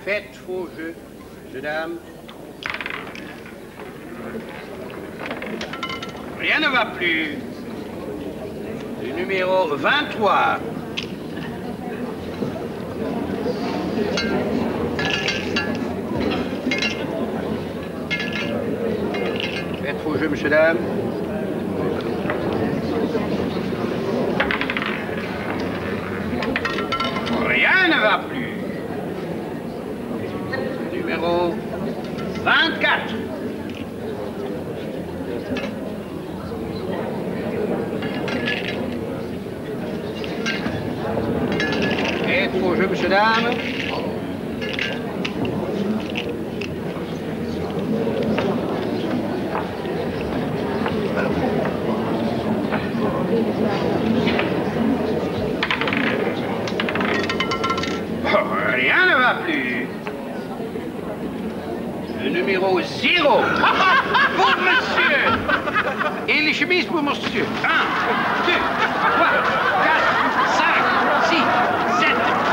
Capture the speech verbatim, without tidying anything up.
Faites faux jeu, messieurs, dames. Rien ne va plus. Le numéro vingt-trois. Faites faux jeu, messieurs, dames. Rien ne va plus. Numéro vingt-quatre. Faites faux jeu, messieurs, dames. Rien ne va plus. Le numéro zéro. Pour monsieur. Et les chemises pour monsieur. Un, deux, trois, quatre, cinq, six, sept,